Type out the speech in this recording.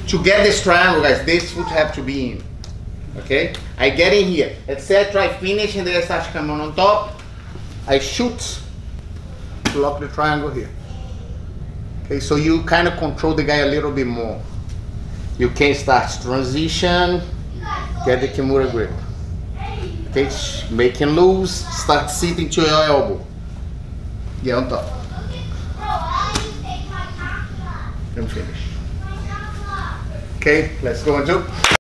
To get this triangle, guys, this would have to be in. Okay? I get in here, etc. I finish and then I start coming on top. I shoot to lock the triangle here. Okay, so you kind of control the guy a little bit more. You can start transition, get the Kimura grip. Okay, making loose, start sitting to your elbow. Get on top. And finish. Okay, let's go into